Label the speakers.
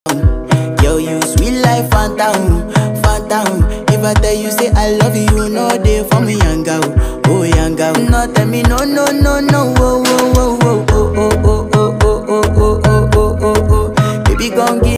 Speaker 1: Yo, you sweet life, phantom, phantom. If I tell you say I love you, no day for me, young girl, oh young girl. No tell me no, no, no, no, oh, oh, oh, oh.